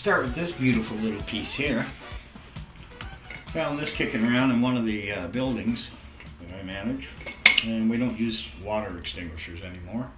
start with this beautiful little piece here. Found this kicking around in one of the buildings that I manage, and we don't use water extinguishers anymore.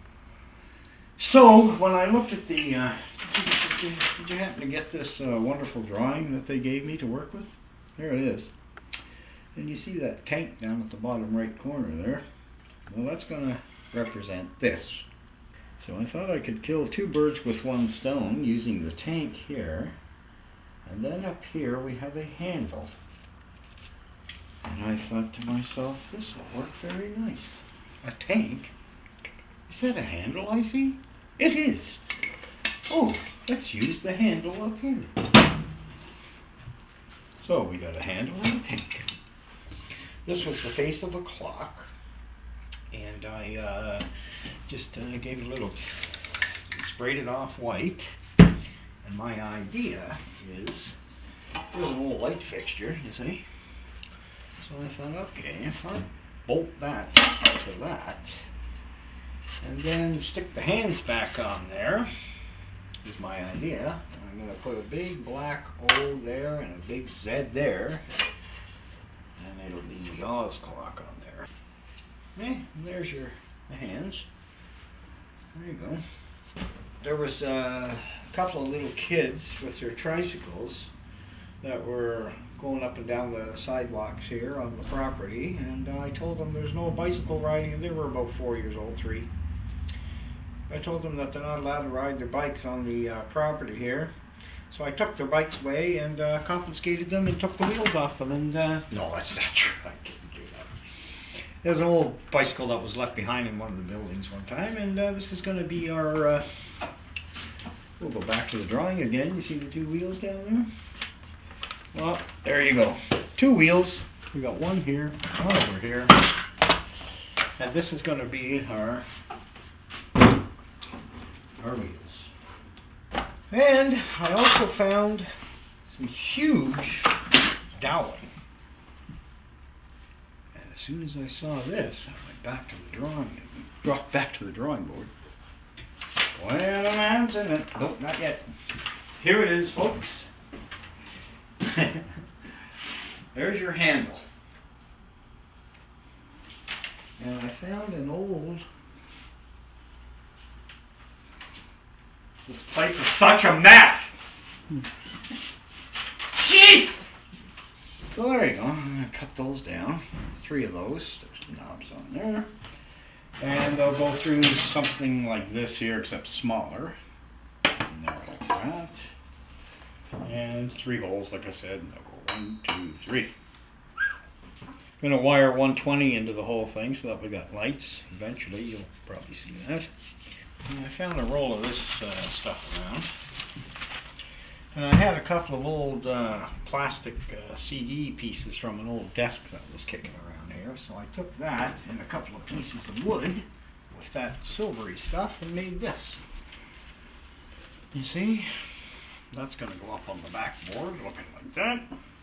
So when I looked at the, did you happen to get this wonderful drawing that they gave me to work with? There it is. And you see that tank down at the bottom right corner there? Well, that's going to represent this. So I thought I could kill two birds with one stone using the tank here. And then up here we have a handle. And I thought to myself, this will work very nice. A tank? Is that a handle I see? It is. Oh, let's use the handle up here. So we got a handle and a tank. This was the face of a clock. And I just gave it a little, sprayed it off white. And my idea is, there's an old light fixture, you see. So I thought, okay, if I bolt that to that, and then stick the hands back on there, is my idea. I'm going to put a big black O there and a big Z there, and it'll be the Oz clock on there. Okay, and there's your hands. There you go. There was a couple of little kids with their tricycles that were going up and down the sidewalks here on the property, and I told them there's no bicycle riding, and they were about 4 years old, 3. I told them that they're not allowed to ride their bikes on the property here. So I took their bikes away and confiscated them and took the wheels off them, and no, that's not true. I couldn't do that. There's an old bicycle that was left behind in one of the buildings one time, and this is going to be our, we'll go back to the drawing again. You see the two wheels down there? Well, there you go. 2 wheels. We got one here, one over here. And this is going to be our wheels. And I also found some huge dowling. And as soon as I saw this, I went back to the drawing board. Well, a man's in it. Nope, not yet. Here it is, folks. There's your handle. And I found an old... This place is such a mess! Jeez! So there you go. I'm going to cut those down. 3 of those. There's knobs on there. And they'll go through something like this here, except smaller. And there, like that. And 3 holes, like I said. They'll go 1, 2, 3. I'm going to wire 120 into the whole thing so that we got lights. Eventually, you'll probably see that. And I found a roll of this stuff around. And I had a couple of old plastic CD pieces from an old desk that was kicking around here. So I took that and a couple of pieces of wood with that silvery stuff and made this. You see? That's going to go up on the back board looking like that.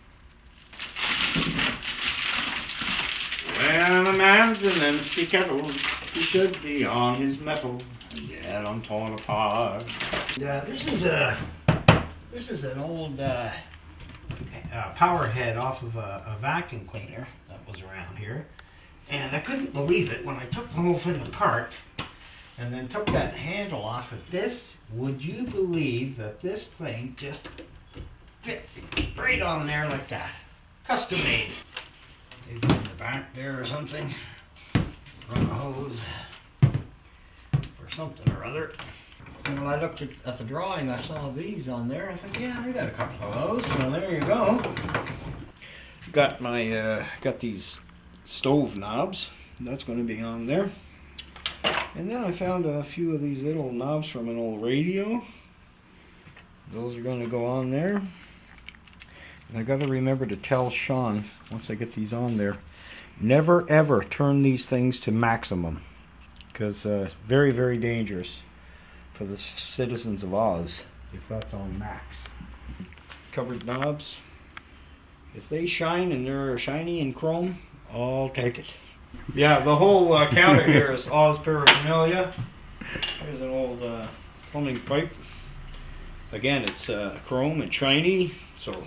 When a man's an empty kettle, he should be on his mettle. Yet I'm torn apart. This is an old power head off of a vacuum cleaner that was around here, and I couldn't believe it when I took the whole thing apart and then took that handle off of this. Would you believe that this thing just fits right on there like that? Custom made. Maybe in the back there or something. Run a hose. Something or other. And when I looked at the drawing, I saw these on there. I thought, yeah, I got a couple of those. So there you go. Got my got these stove knobs. That's going to be on there. And then I found a few of these little knobs from an old radio. Those are going to go on there. And I got to remember to tell Sean once I get these on there, never ever turn these things to maximum. Because very, very dangerous for the citizens of Oz if that's on max. Covered knobs. If they shine and they're shiny and chrome, I'll take it. Yeah, the whole counter here is Oz paraphernalia. Here's an old plumbing pipe. Again, it's chrome and shiny, so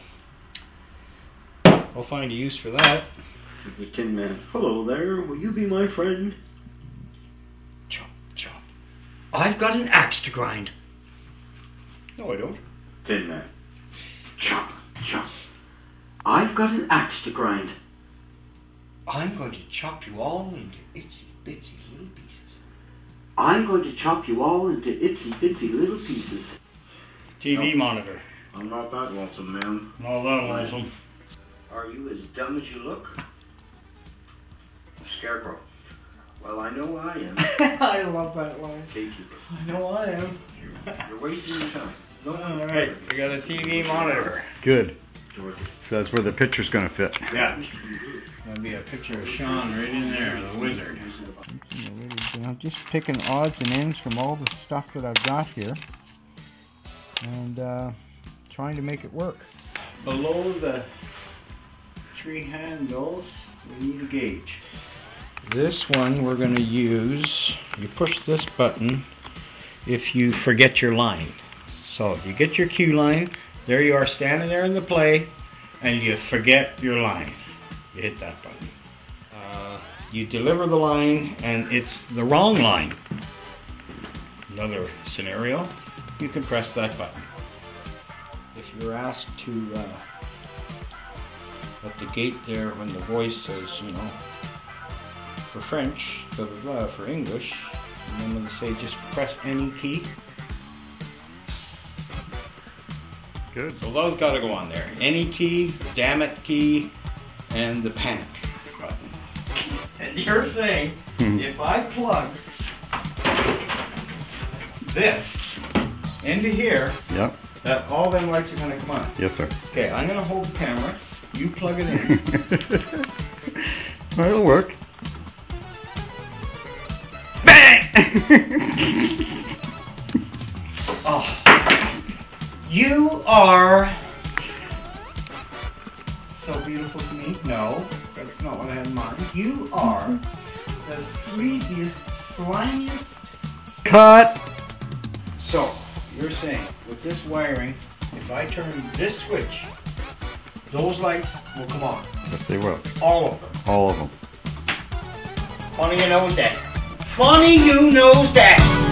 I'll find a use for that. The Tin Man. Hello there, will you be my friend? Chop, chop. I've got an axe to grind. No, I don't. Tin Man. Chop, chop. I've got an axe to grind. I'm going to chop you all into itsy bitsy little pieces. I'm going to chop you all into itsy bitsy little pieces. TV monitor. I'm not that lonesome, man. Not that lonesome. Are you as dumb as you look? Scarecrow. Well, I know I am. I love that line. Gatekeeper. I know I am. You're wasting your time. No, alright, we got a TV monitor. Good. Georgie. So that's where the picture's going to fit. Yeah. There'll be a picture of Sean right in there, the wizard. I'm just picking odds and ends from all the stuff that I've got here. And trying to make it work. Below the 3 handles, we need a gauge. This one we're going to use, you push this button if you forget your line. So you get your cue line, there you are standing there in the play, and you forget your line. You hit that button. You deliver the line and it's the wrong line. Another scenario, you can press that button. If you're asked to at the gate there when the voice says, you know, for French, blah blah blah, for English, and then when they say just press any key. Good. So those gotta go on there. Any key, damn it key, and the panic button. And you're saying, if I plug this into here, Yep. that all them lights are gonna come on. Yes, sir. Okay, I'm gonna hold the camera, you plug it in. Well, it'll work. Bang! Oh. You are so beautiful to me. No, that's not what I had in mind. You are the sleaziest, slimiest. Cut! So, you're saying, with this wiring, if I turn this switch, those lights will come on. Yes, they will. All of them. All of them. Funny you knows that. Funny you knows that.